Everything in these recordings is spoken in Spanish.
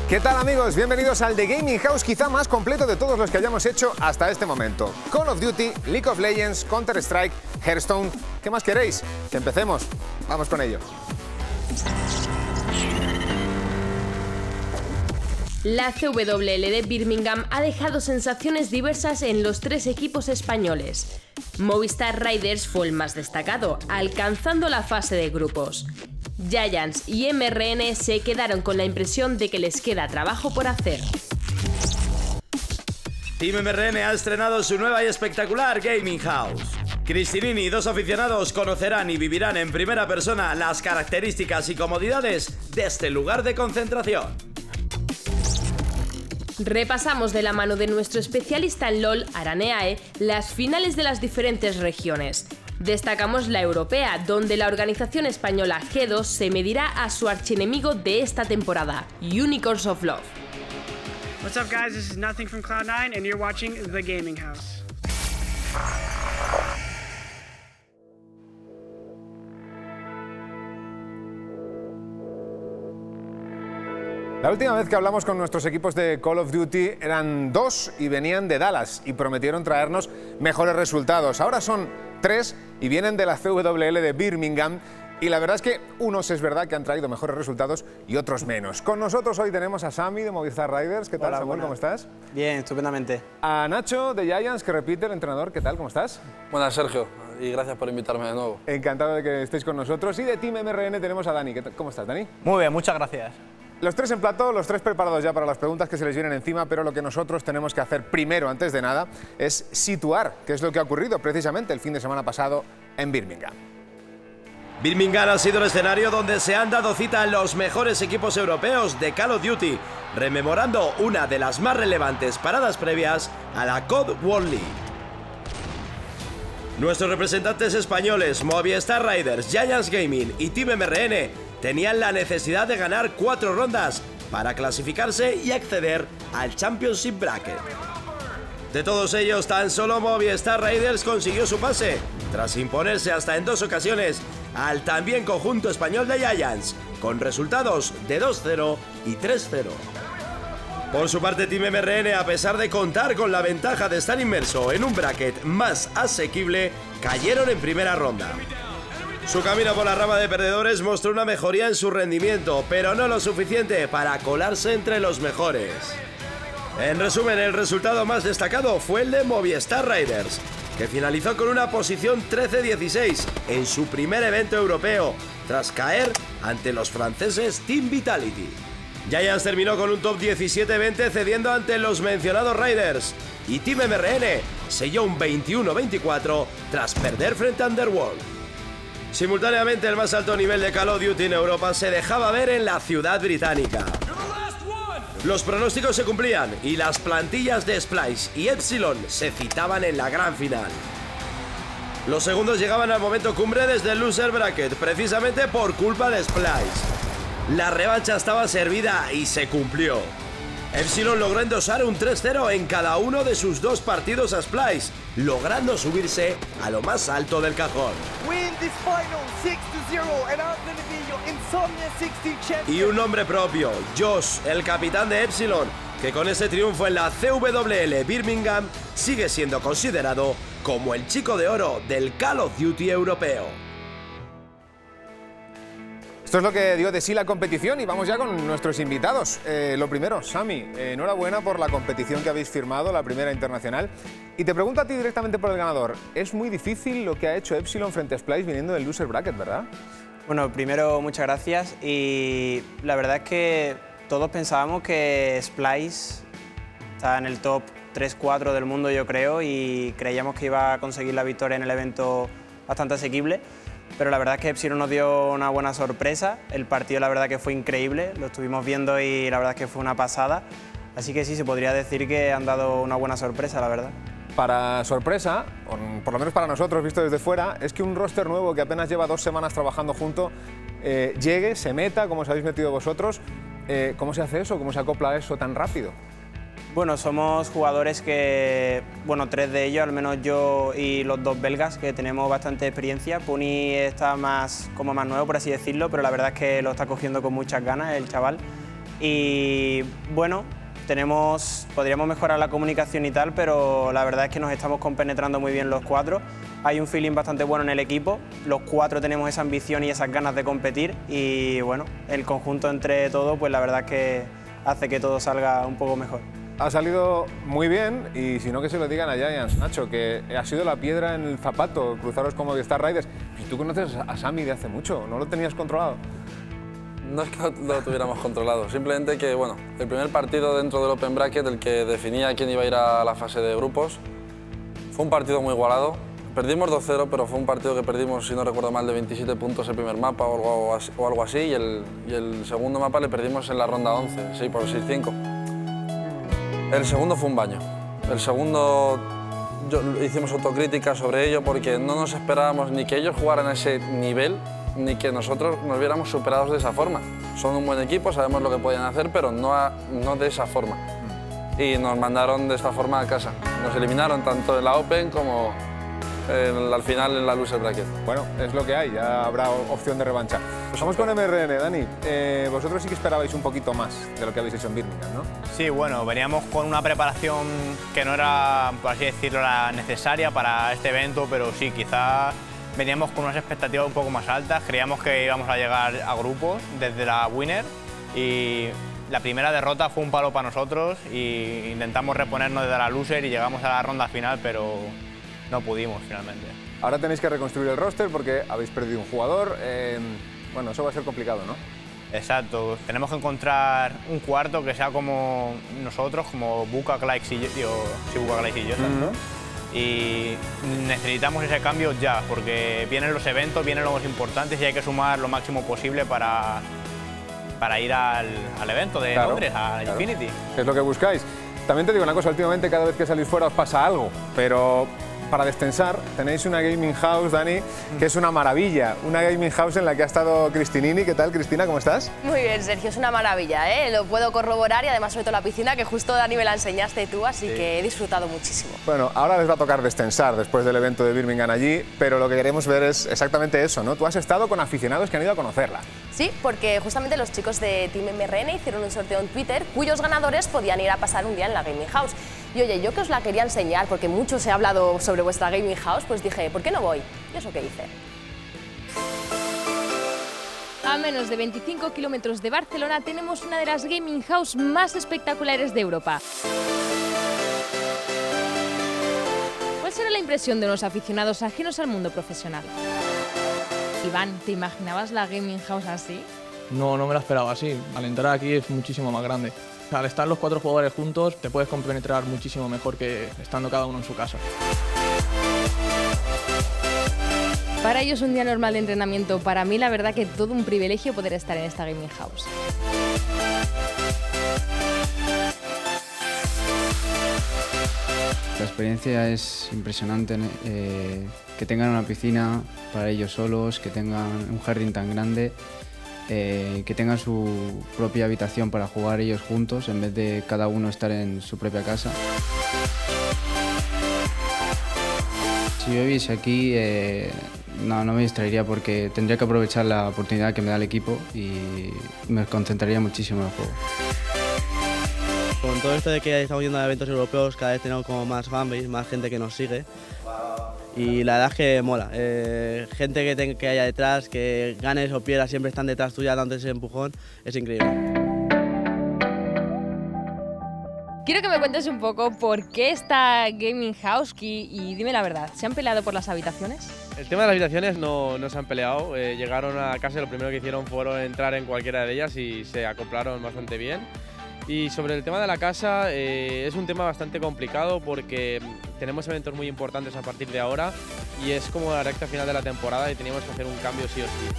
¿Qué tal, amigos? Bienvenidos al The Gaming House, quizá más completo de todos los que hayamos hecho hasta este momento. Call of Duty, League of Legends, Counter-Strike, Hearthstone. ¿Qué más queréis? Que empecemos. Vamos con ello. La CWL de Birmingham ha dejado sensaciones diversas en los tres equipos españoles. Movistar Riders fue el más destacado, alcanzando la fase de grupos. Giants y MRN se quedaron con la impresión de que les queda trabajo por hacer. Team MRN ha estrenado su nueva y espectacular Gaming House. Cristinini y dos aficionados conocerán y vivirán en primera persona las características y comodidades de este lugar de concentración. Repasamos de la mano de nuestro especialista en LoL, Araneae, las finales de las diferentes regiones. Destacamos la europea, donde la organización española G2 se medirá a su archienemigo de esta temporada, Unicorns of Love. What's up, guys? This is Nothing from Cloud9 and you're watching The Gaming House. La última vez que hablamos con nuestros equipos de Call of Duty eran 2 y venían de Dallas y prometieron traernos mejores resultados. Ahora son 3 y vienen de la CWL de Birmingham y la verdad es que unos es verdad que han traído mejores resultados y otros menos. Con nosotros hoy tenemos a Sami de Movistar Riders. ¿Qué tal, Samuel? Buenas. ¿Cómo estás? Bien, estupendamente. A Nacho de Giants, que repite, el entrenador. ¿Qué tal? ¿Cómo estás? Buenas, Sergio, y gracias por invitarme de nuevo. Encantado de que estéis con nosotros. Y de Team MRN tenemos a Dani. ¿Cómo estás, Dani? Muy bien, muchas gracias. Los tres en plato, los tres preparados ya para las preguntas que se les vienen encima, pero lo que nosotros tenemos que hacer primero, antes de nada, es situar qué es lo que ha ocurrido precisamente el fin de semana pasado en Birmingham. Birmingham ha sido el escenario donde se han dado cita los mejores equipos europeos de Call of Duty, rememorando una de las más relevantes paradas previas a la COD World League. Nuestros representantes españoles, Movistar Riders, Giants Gaming y Team MRN, tenían la necesidad de ganar 4 rondas para clasificarse y acceder al Championship Bracket. De todos ellos, tan solo Movistar Riders consiguió su pase, tras imponerse hasta en 2 ocasiones al también conjunto español de Giants, con resultados de 2-0 y 3-0. Por su parte, Team MRN, a pesar de contar con la ventaja de estar inmerso en un bracket más asequible, cayeron en primera ronda. Su camino por la rama de perdedores mostró una mejoría en su rendimiento, pero no lo suficiente para colarse entre los mejores. En resumen, el resultado más destacado fue el de Movistar Riders, que finalizó con una posición 13-16 en su primer evento europeo, tras caer ante los franceses Team Vitality. Giants terminó con un top 17-20 cediendo ante los mencionados Riders, y Team MRN selló un 21-24 tras perder frente a Underworld. Simultáneamente, el más alto nivel de Call of Duty en Europa se dejaba ver en la ciudad británica. Los pronósticos se cumplían y las plantillas de Splice y Epsilon se citaban en la gran final. Los segundos llegaban al momento cumbre desde el loser bracket, precisamente por culpa de Splice. La revancha estaba servida y se cumplió. Epsilon logró endosar un 3-0 en cada uno de sus 2 partidos a Splice, logrando subirse a lo más alto del cajón. Y un nombre propio, Josh, el capitán de Epsilon, que con ese triunfo en la CWL Birmingham sigue siendo considerado como el chico de oro del Call of Duty europeo. Esto es lo que dio de sí la competición y vamos ya con nuestros invitados. Lo primero, Sami, enhorabuena por la competición que habéis firmado, la primera internacional. Y te pregunto a ti directamente por el ganador. Es muy difícil lo que ha hecho Epsilon frente a Splice viniendo del loser bracket, ¿verdad? Bueno, primero, muchas gracias. Y la verdad es que todos pensábamos que Splice está en el top 3-4 del mundo, yo creo, y creíamos que iba a conseguir la victoria en el evento bastante asequible. Pero la verdad es que Epsilon nos dio una buena sorpresa. El partido, la verdad, que fue increíble. Lo estuvimos viendo y la verdad es que fue una pasada. Así que sí, se podría decir que han dado una buena sorpresa, la verdad. Para sorpresa, por lo menos para nosotros, visto desde fuera, es que un roster nuevo que apenas lleva 2 semanas trabajando junto, llegue, se meta, como os habéis metido vosotros. ¿Cómo se hace eso? ¿Cómo se acopla eso tan rápido? Bueno, somos jugadores que, bueno, 3 de ellos, al menos yo y los 2 belgas, que tenemos bastante experiencia. Puni está como más nuevo, por así decirlo, pero la verdad es que lo está cogiendo con muchas ganas el chaval. Y bueno, podríamos mejorar la comunicación y tal, pero la verdad es que nos estamos compenetrando muy bien los cuatro. Hay un feeling bastante bueno en el equipo, los cuatro tenemos esa ambición y esas ganas de competir y bueno, el conjunto entre todos pues la verdad es que hace que todo salga un poco mejor. Ha salido muy bien y si no que se lo digan a Giants, Nacho, que ha sido la piedra en el zapato cruzaros con Movistar Riders. Y tú conoces a Sami de hace mucho, ¿no lo tenías controlado? No es que lo tuviéramos controlado, simplemente que bueno, el primer partido dentro del Open Bracket, el que definía quién iba a ir a la fase de grupos, fue un partido muy igualado. Perdimos 2-0, pero fue un partido que perdimos, si no recuerdo mal, de 27 puntos el primer mapa o algo así, y el segundo mapa le perdimos en la ronda 11, sí, por 6-5. El segundo fue un baño. El segundo hicimos autocrítica sobre ello porque no nos esperábamos ni que ellos jugaran a ese nivel, ni que nosotros nos viéramos superados de esa forma. Son un buen equipo, sabemos lo que podían hacer, pero no de esa forma. Y nos mandaron de esta forma a casa. Nos eliminaron tanto en la Open como al final en la Loser Bracket. Bueno, es lo que hay, ya habrá opción de revancha. Pues vamos con MRN, Dani. Vosotros sí que esperabais un poquito más de lo que habéis hecho en Birmingham, ¿no? Sí, bueno, veníamos con una preparación que no era, por así decirlo, la necesaria para este evento, pero sí, quizá veníamos con unas expectativas un poco más altas. Creíamos que íbamos a llegar a grupos desde la Winner y la primera derrota fue un palo para nosotros y intentamos reponernos desde la Loser y llegamos a la ronda final, pero no pudimos finalmente. Ahora tenéis que reconstruir el roster porque habéis perdido un jugador. Bueno, eso va a ser complicado, ¿no? Exacto, tenemos que encontrar un cuarto que sea como nosotros, como Buka, Claix y yo, ¿no? Y necesitamos ese cambio ya, porque vienen los eventos, vienen los importantes y hay que sumar lo máximo posible para ir al evento de Londres, a Infinity. Es lo que buscáis. También te digo una cosa, últimamente cada vez que salís fuera os pasa algo, pero para descansar tenéis una gaming house, Dani, que es una maravilla. Una gaming house en la que ha estado Cristinini. ¿Qué tal, Cristina? ¿Cómo estás? Muy bien, Sergio, es una maravilla, ¿eh? Lo puedo corroborar y además sobre todo la piscina, que justo, Dani, me la enseñaste tú, así que he disfrutado muchísimo. Bueno, ahora les va a tocar descansar después del evento de Birmingham allí, pero lo que queremos ver es exactamente eso, ¿no? Tú has estado con aficionados que han ido a conocerla. Sí, porque justamente los chicos de Team MRN hicieron un sorteo en Twitter cuyos ganadores podían ir a pasar un día en la gaming house. Y oye, yo que os la quería enseñar, porque mucho se ha hablado sobre vuestra gaming house, pues dije, ¿por qué no voy? Y eso que hice. A menos de 25 kilómetros de Barcelona tenemos una de las gaming house más espectaculares de Europa. ¿Cuál será la impresión de unos aficionados ajenos al mundo profesional? Iván, ¿te imaginabas la gaming house así? No, no me la esperaba así. Al entrar aquí es muchísimo más grande. Al estar los 4 jugadores juntos te puedes compenetrar muchísimo mejor que estando cada uno en su casa. Para ellos un día normal de entrenamiento. Para mí la verdad que todo un privilegio poder estar en esta gaming house. La experiencia es impresionante, que tengan una piscina para ellos solos, que tengan un jardín tan grande, que tengan su propia habitación para jugar ellos juntos en vez de cada uno estar en su propia casa. Si yo viviese aquí, no me distraería porque tendría que aprovechar la oportunidad que me da el equipo y me concentraría muchísimo en el juego. Con todo esto de que estamos yendo a eventos europeos, cada vez tenemos como más fanbase, más gente que nos sigue. Y la verdad es que mola. Gente que haya detrás, que ganes o pierdas, siempre están detrás tuya dándote ese empujón, es increíble. Quiero que me cuentes un poco por qué esta gaming house y dime la verdad, ¿se han peleado por las habitaciones? El tema de las habitaciones no se han peleado. Llegaron a casa y lo primero que hicieron fueron entrar en cualquiera de ellas y se acoplaron bastante bien. Y sobre el tema de la casa, es un tema bastante complicado porque tenemos eventos muy importantes a partir de ahora y es como la recta final de la temporada y teníamos que hacer un cambio sí o sí.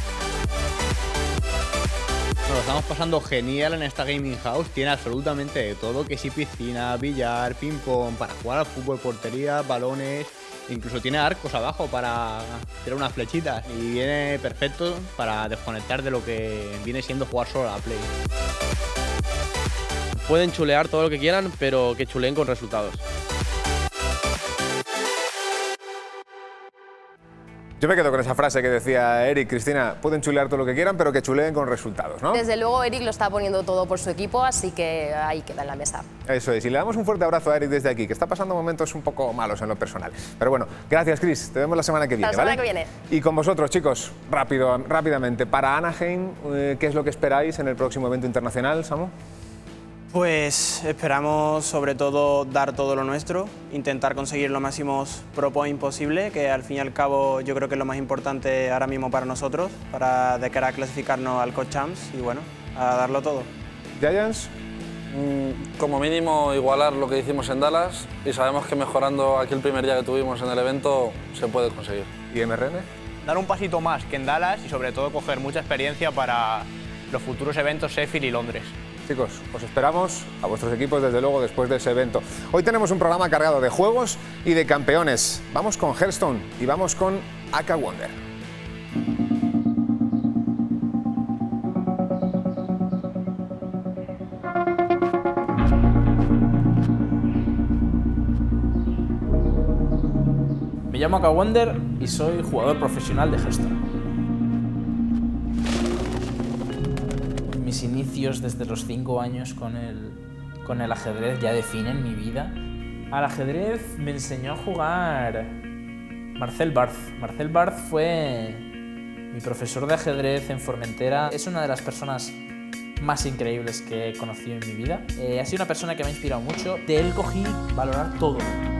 Nos lo estamos pasando genial en esta gaming house, tiene absolutamente de todo, que sí piscina, billar, ping pong, para jugar al fútbol, portería, balones, incluso tiene arcos abajo para tirar unas flechitas y viene perfecto para desconectar de lo que viene siendo jugar solo a la Play. Pueden chulear todo lo que quieran, pero que chuleen con resultados. Yo me quedo con esa frase que decía Eric. Cristina, pueden chulear todo lo que quieran, pero que chuleen con resultados, ¿no? Desde luego Eric lo está poniendo todo por su equipo, así que ahí queda en la mesa. Eso es, y le damos un fuerte abrazo a Eric desde aquí, que está pasando momentos un poco malos en lo personal. Pero bueno, gracias, Cris, te vemos la semana que viene, La semana ¿vale? que viene. Y con vosotros, chicos, rápidamente, para Anaheim, ¿qué es lo que esperáis en el próximo evento internacional, Samu? Pues esperamos sobre todo dar todo lo nuestro, intentar conseguir los máximos pro point posible, que al fin y al cabo yo creo que es lo más importante ahora mismo para nosotros, de cara a clasificarnos al Co-Champs y bueno, a darlo todo. ¿Giants? Como mínimo igualar lo que hicimos en Dallas y sabemos que mejorando aquí el primer día que tuvimos en el evento se puede conseguir. ¿Y MRN? Dar un pasito más que en Dallas y sobre todo coger mucha experiencia para los futuros eventos Sheffield y Londres. Chicos, os esperamos a vuestros equipos desde luego después de ese evento. Hoy tenemos un programa cargado de juegos y de campeones. Vamos con Hearthstone y vamos con Aka Wonder. Me llamo Aka Wonder y soy jugador profesional de Hearthstone. Mis inicios desde los 5 años con el ajedrez ya definen mi vida. Al ajedrez me enseñó a jugar Marcel Barth. Marcel Barth fue mi profesor de ajedrez en Formentera. Es una de las personas más increíbles que he conocido en mi vida. Ha sido una persona que me ha inspirado mucho. De él cogí valorar todo.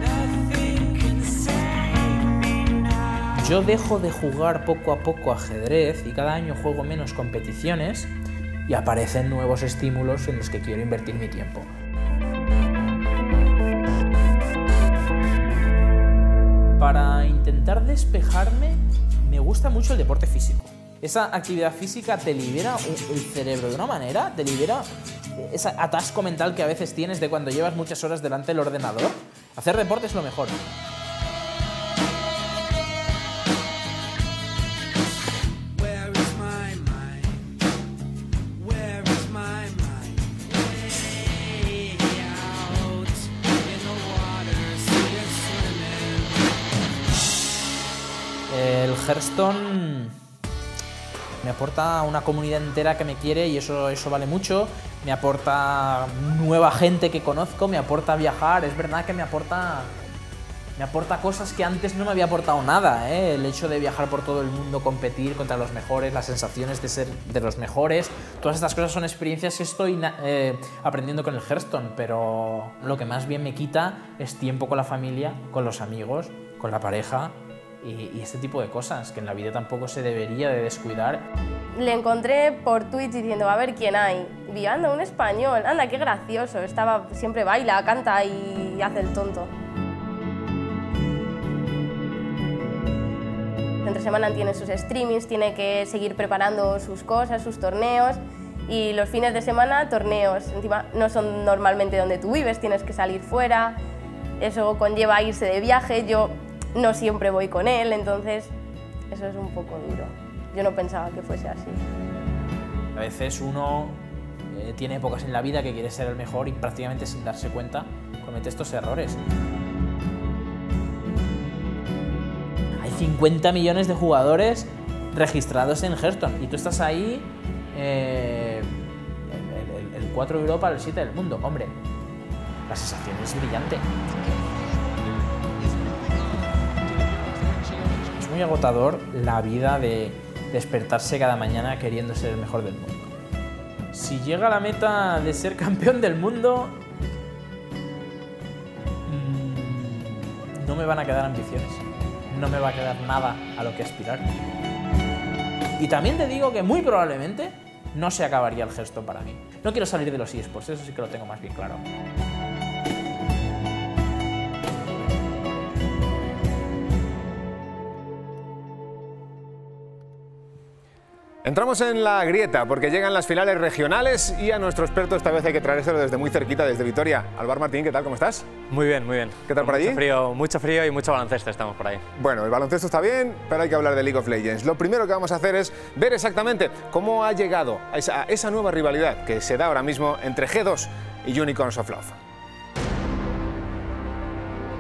Yo dejo de jugar poco a poco ajedrez y cada año juego menos competiciones y aparecen nuevos estímulos en los que quiero invertir mi tiempo. Para intentar despejarme, me gusta mucho el deporte físico. Esa actividad física te libera el cerebro de una manera, te libera ese atasco mental que a veces tienes de cuando llevas muchas horas delante del ordenador. Hacer deporte es lo mejor. El Hearthstone me aporta una comunidad entera que me quiere y eso vale mucho. Me aporta nueva gente que conozco, me aporta viajar. Es verdad que me aporta cosas que antes no me había aportado nada, ¿eh? El hecho de viajar por todo el mundo, competir contra los mejores, las sensaciones de ser de los mejores. Todas estas cosas son experiencias que estoy aprendiendo con el Hearthstone, pero lo que más bien me quita es tiempo con la familia, con los amigos, con la pareja. Y este tipo de cosas que en la vida tampoco se debería de descuidar. Le encontré por Twitch diciendo a ver quién hay. Y vi, anda, un español, anda, qué gracioso. Siempre baila, canta y hace el tonto. Entre semana tiene sus streamings, tiene que seguir preparando sus cosas, sus torneos. Y los fines de semana, torneos. Encima no son normalmente donde tú vives, tienes que salir fuera. Eso conlleva irse de viaje. Yo no siempre voy con él, entonces eso es un poco duro. Yo no pensaba que fuese así. A veces uno tiene épocas en la vida que quiere ser el mejor y prácticamente sin darse cuenta comete estos errores. Hay 50 millones de jugadores registrados en Hearthstone y tú estás ahí el 4 de Europa, el 7 del mundo. Hombre, la sensación es brillante. Muy agotador la vida de despertarse cada mañana queriendo ser el mejor del mundo. Si llega a la meta de ser campeón del mundo, no me van a quedar ambiciones, no me va a quedar nada a lo que aspirar. Y también te digo que muy probablemente no se acabaría el Hearthstone para mí. No quiero salir de los eSports, eso sí que lo tengo más bien claro. Entramos en la grieta porque llegan las finales regionales y a nuestro experto esta vez hay que traérselo desde muy cerquita, desde Vitoria. Álvaro Martín, ¿qué tal? ¿Cómo estás? Muy bien, muy bien. ¿Qué tal por allí? Mucho frío y mucho baloncesto estamos por ahí. Bueno, el baloncesto está bien, pero hay que hablar de League of Legends. Lo primero que vamos a hacer es ver exactamente cómo ha llegado a esa nueva rivalidad que se da ahora mismo entre G2 y Unicorns of Love.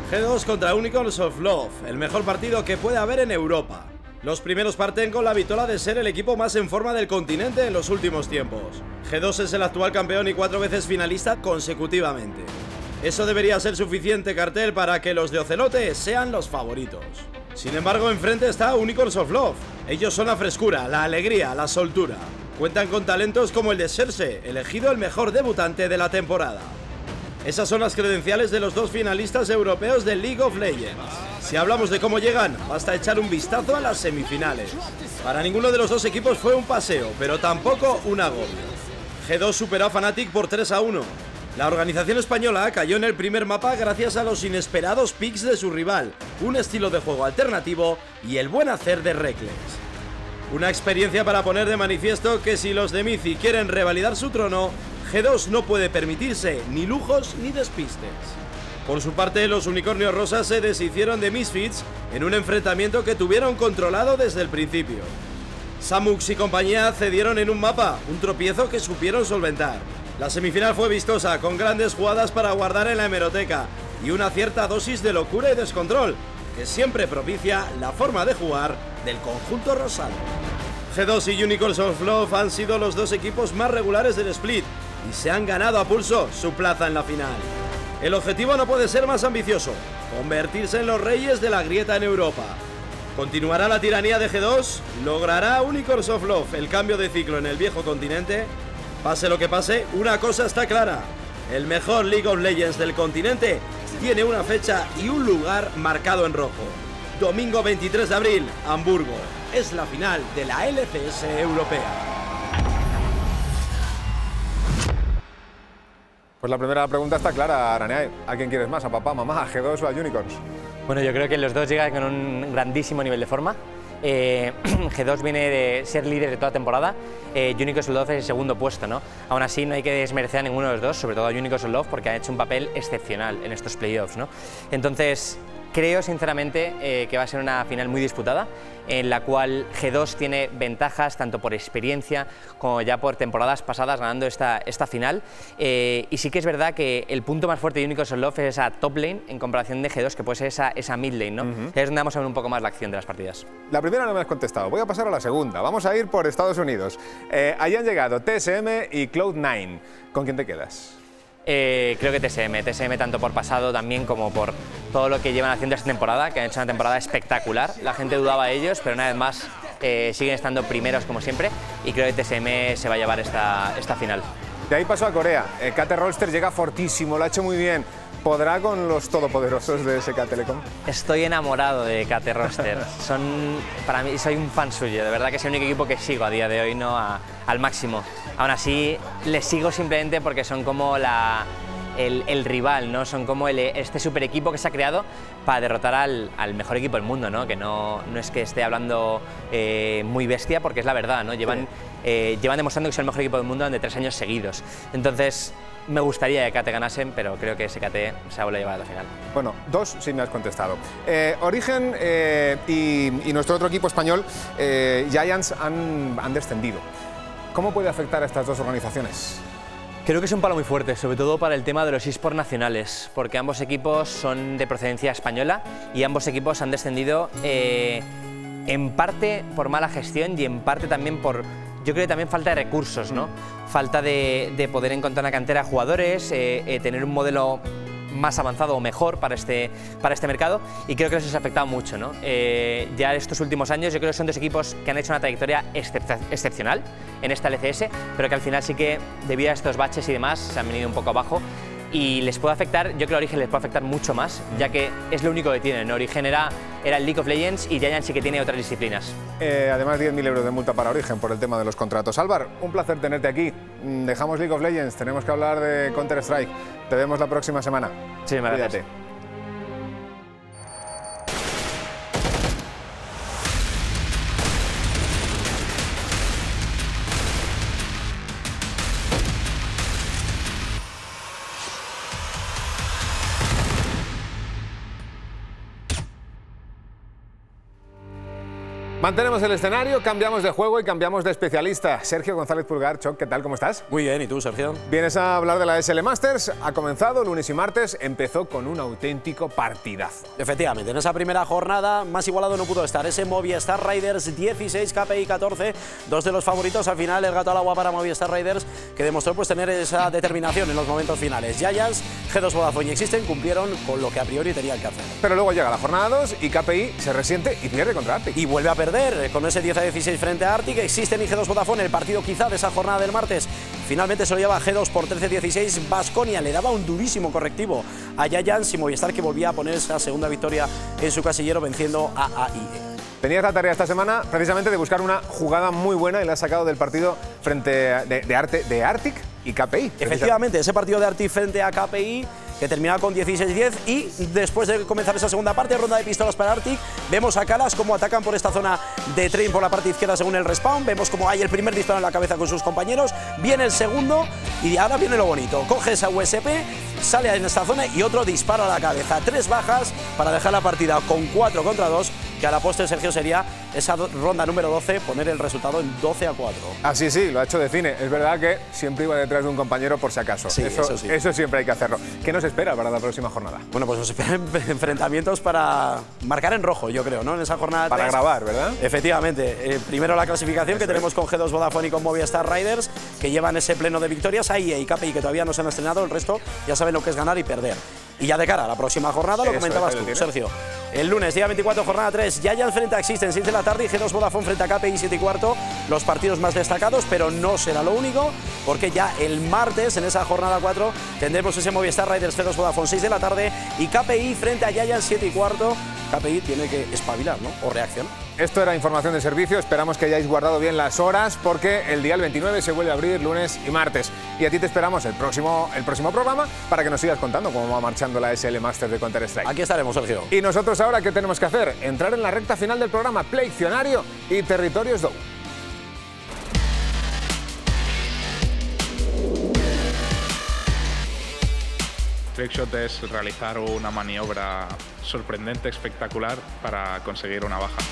G2 contra Unicorns of Love, el mejor partido que puede haber en Europa. Los primeros parten con la vitola de ser el equipo más en forma del continente en los últimos tiempos. G2 es el actual campeón y 4 veces finalista consecutivamente. Eso debería ser suficiente cartel para que los de Ocelote sean los favoritos. Sin embargo, enfrente está Unicorns of Love. Ellos son la frescura, la alegría, la soltura. Cuentan con talentos como el de Serse, elegido el mejor debutante de la temporada. Esas son las credenciales de los dos finalistas europeos del League of Legends. Si hablamos de cómo llegan, basta echar un vistazo a las semifinales. Para ninguno de los dos equipos fue un paseo, pero tampoco un agobio. G2 superó a Fnatic por 3-1. La organización española cayó en el primer mapa gracias a los inesperados picks de su rival, un estilo de juego alternativo y el buen hacer de Reckless. Una experiencia para poner de manifiesto que si los de Mizi quieren revalidar su trono, G2 no puede permitirse ni lujos ni despistes. Por su parte, los unicornios rosas se deshicieron de Misfits en un enfrentamiento que tuvieron controlado desde el principio. Samux y compañía cedieron en un mapa, un tropiezo que supieron solventar. La semifinal fue vistosa, con grandes jugadas para guardar en la hemeroteca y una cierta dosis de locura y descontrol, que siempre propicia la forma de jugar del conjunto rosado. G2 y Unicorns of Love han sido los dos equipos más regulares del split y se han ganado a pulso su plaza en la final. El objetivo no puede ser más ambicioso: convertirse en los reyes de la grieta en Europa. ¿Continuará la tiranía de G2? ¿Logrará Unicorns of Love el cambio de ciclo en el viejo continente? Pase lo que pase, una cosa está clara: el mejor League of Legends del continente tiene una fecha y un lugar marcado en rojo. Domingo 23 de abril, Hamburgo. Es la final de la LCS europea. Pues la primera pregunta está clara, Araneae. ¿A quién quieres más? ¿A papá, mamá, a G2 o a Unicorns? Bueno, yo creo que los dos llegan con un grandísimo nivel de forma. G2 viene de ser líder de toda temporada, Unicorns of Love es el segundo puesto, ¿no? Aún así no hay que desmerecer a ninguno de los dos, sobre todo a Unicorns of Love, porque han hecho un papel excepcional en estos playoffs, ¿no? Entonces, creo sinceramente que va a ser una final muy disputada, en la cual G2 tiene ventajas tanto por experiencia como ya por temporadas pasadas ganando esta final. Y sí que es verdad que el punto más fuerte de Unicorns of Love es esa top lane en comparación de G2, que puede ser esa mid lane, ¿no? Es donde vamos a ver un poco más la acción de las partidas. La primera no me has contestado, voy a pasar a la segunda. Vamos a ir por Estados Unidos. Ahí han llegado TSM y Cloud9. ¿Con quién te quedas? Creo que TSM tanto por pasado también como por todo lo que llevan haciendo esta temporada, que han hecho una temporada espectacular. La gente dudaba de ellos, pero una vez más siguen estando primeros como siempre, y creo que TSM se va a llevar esta final. De ahí pasó a Corea. KT Rolster llega fortísimo, lo ha hecho muy bien. ¿Podrá con los todopoderosos de SK Telecom? Estoy enamorado de KT Rolster. Para mí, soy un fan suyo. De verdad que es el único equipo que sigo a día de hoy, ¿no? Al máximo. Aún así, les sigo simplemente porque son como el rival, ¿no? Son como este super equipo que se ha creado para derrotar al mejor equipo del mundo, ¿no? Que no es que esté hablando muy bestia, porque es la verdad, ¿no? Llevan demostrando que son el mejor equipo del mundo durante 3 años seguidos. Entonces, me gustaría que KT ganasen, pero creo que SKT se vuelve a llevar a la final. Bueno, 2 sí me has contestado. Origen y nuestro otro equipo español, Giants, han descendido. ¿Cómo puede afectar a estas dos organizaciones? Creo que es un palo muy fuerte, sobre todo para el tema de los eSports nacionales, porque ambos equipos son de procedencia española y ambos equipos han descendido en parte por mala gestión y en parte también por, yo creo que también falta de recursos, ¿no? Falta de poder encontrar una cantera de jugadores, tener un modelo más avanzado o mejor para este mercado, y creo que eso se ha afectado mucho, ¿no? Ya estos últimos años yo creo que son dos equipos que han hecho una trayectoria excepcional en esta LCS, pero que al final sí que debido a estos baches y demás se han venido un poco abajo, y les puede afectar, yo creo que a Origen les puede afectar mucho más, ya que es lo único que tienen, ¿no? Origen era el League of Legends y Giants sí que tiene otras disciplinas. Además 10.000 euros de multa para Origen por el tema de los contratos. Álvar, un placer tenerte aquí. Dejamos League of Legends, tenemos que hablar de Counter-Strike. Te vemos la próxima semana. Sí, gracias. Cuídate. Mantenemos el escenario, cambiamos de juego y cambiamos de especialista. Sergio González Pulgar, Choc, ¿qué tal? ¿Cómo estás? Muy bien, ¿y tú, Sergio? Vienes a hablar de la SL Masters. Ha comenzado lunes y martes, empezó con un auténtico partidazo. Efectivamente, en esa primera jornada más igualado no pudo estar. Ese Movistar Riders 16, KPI 14, dos de los favoritos. Al final el gato al agua para Movistar Riders, que demostró pues tener esa determinación en los momentos finales. Giants, G2 Vodafone y Existen cumplieron con lo que a priori tenían que hacer. Pero luego llega la jornada 2 y KPI se resiente y pierde contra Arctic. Y vuelve a perder con ese 10-16 frente a Arctic. Existen y G2 Vodafone, el partido quizá de esa jornada del martes. Finalmente se lo lleva G2 por 13-16. Baskonia le daba un durísimo correctivo a Giants y Movistar, que volvía a poner esa segunda victoria en su casillero venciendo a AIE. Tenías la tarea esta semana precisamente de buscar una jugada muy buena y la has sacado del partido frente de Arctic y KPI. Efectivamente, ese partido de Arctic frente a KPI, que terminaba con 16-10, y después de comenzar esa segunda parte, ronda de pistolas para Arctic, vemos a Calas cómo atacan por esta zona de train por la parte izquierda según el respawn, vemos cómo hay el primer disparo en la cabeza con sus compañeros, viene el segundo y ahora viene lo bonito, coge esa USP, sale en esta zona y otro disparo a la cabeza, 3 bajas para dejar la partida con 4 contra 2, que a la postre, Sergio, sería esa ronda número 12, poner el resultado en 12-4. Así sí, lo ha hecho de cine. Es verdad que siempre iba detrás de un compañero por si acaso. Sí, eso sí. Eso siempre hay que hacerlo. ¿Qué nos espera para la próxima jornada? Bueno, pues nos esperan enfrentamientos para marcar en rojo, yo creo, ¿no? En esa jornada para 3. Grabar, ¿verdad? Efectivamente. Primero la clasificación que tenemos con G2 Vodafone y con Movistar Riders, que llevan ese pleno de victorias. AIE y KPI, que todavía no se han estrenado, el resto ya saben lo que es ganar y perder. Y ya de cara a la próxima jornada, lo comentabas tú, Sergio. El lunes, día 24, jornada 3, Giants frente a Existen, 6 de la tarde, y G2 Vodafone frente a KPI, 7:15. Los partidos más destacados, pero no será lo único, porque ya el martes, en esa jornada 4, tendremos ese Movistar Riders G2 Vodafone, 6 de la tarde, y KPI frente a Giants, 7:15. KPI tiene que espabilar, ¿no? O reaccionar. Esto era información de servicio, esperamos que hayáis guardado bien las horas, porque el día 29 se vuelve a abrir lunes y martes. Y a ti te esperamos el próximo programa para que nos sigas contando cómo va marchando la SL Masters de Counter-Strike. Aquí estaremos, Sergio. Y nosotros ahora, ¿qué tenemos que hacer? Entrar en la recta final del programa, Pleccionario y Territorios DOU. Trickshot es realizar una maniobra sorprendente, espectacular, para conseguir una baja.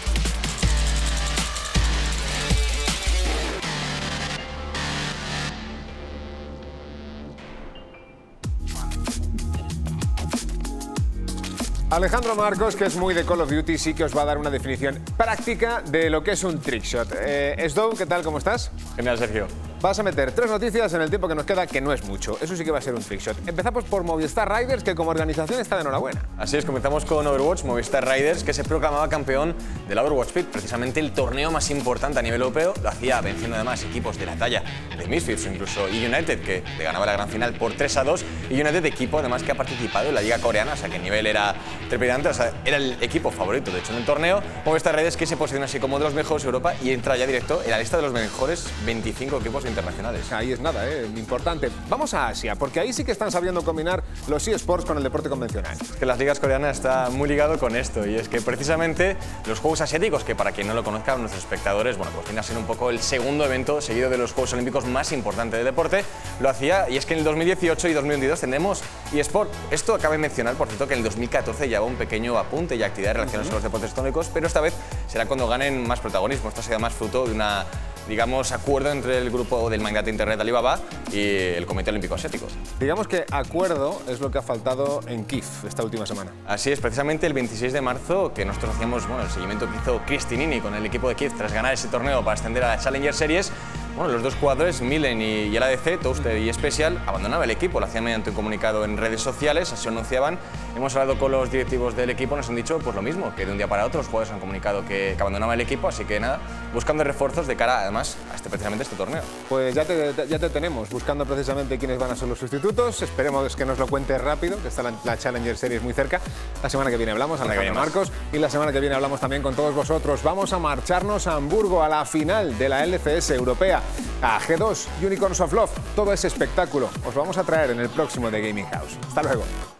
Alejandro Marcos, que es muy de Call of Duty, sí que os va a dar una definición práctica de lo que es un trickshot. Sdow, ¿qué tal? ¿Cómo estás? Genial, Sergio. Vas a meter 3 noticias en el tiempo que nos queda, que no es mucho. Eso sí que va a ser un trickshot. Empezamos por Movistar Riders, que como organización está de enhorabuena. Así es, comenzamos con Overwatch, Movistar Riders, que se proclamaba campeón de la Overwatch Pit, precisamente el torneo más importante a nivel europeo. Lo hacía venciendo además equipos de la talla de Misfits o incluso United, que le ganaba la gran final por 3-2. Y United, equipo además que ha participado en la liga coreana, o sea que el nivel era trepidante, o sea, era el equipo favorito de hecho en el torneo. Movistar Riders, que se posiciona así como de los mejores de Europa y entra ya directo en la lista de los mejores 25 equipos internacionales. Ahí es nada, importante. Vamos a Asia, porque ahí sí que están sabiendo combinar los eSports con el deporte convencional. Es que las ligas coreanas está muy ligado con esto, y es que precisamente los Juegos Asiáticos, que para quien no lo conozca, nuestros espectadores, bueno, pues viene a ser un poco el segundo evento seguido de los Juegos Olímpicos más importante de deporte, lo hacía, y es que en el 2018 y 2022 tendremos eSport. Esto cabe mencionar, por cierto, que en el 2014 ya hubo un pequeño apunte y actividades relacionadas con los deportes tónicos, pero esta vez será cuando ganen más protagonismo. Esto será más fruto de una, digamos, acuerdo entre el grupo del magnate Internet Alibaba y el Comité Olímpico Asiático. Digamos que acuerdo es lo que ha faltado en Kiev esta última semana. Así es, precisamente el 26 de marzo, que nosotros hacíamos el seguimiento que hizo Cristinini con el equipo de Kiev tras ganar ese torneo para ascender a la Challenger Series. Bueno, los dos jugadores, Milen y el ADC, Toaster y Special, abandonaban el equipo, lo hacían mediante un comunicado en redes sociales, así lo anunciaban. Hemos hablado con los directivos del equipo, nos han dicho pues lo mismo, que de un día para otro los jugadores han comunicado que abandonaban el equipo, así que nada, buscando refuerzos de cara además a precisamente este torneo. Pues ya te tenemos, buscando precisamente quiénes van a ser los sustitutos. Esperemos que nos lo cuente rápido, que está la Challenger Series muy cerca. La semana que viene hablamos, Alejandro Marcos, y la semana que viene hablamos también con todos vosotros. Vamos a marcharnos a Hamburgo, a la final de la LCS europea, a G2, Unicorns of Love. Todo ese espectáculo os vamos a traer en el próximo de Gaming House. Hasta luego.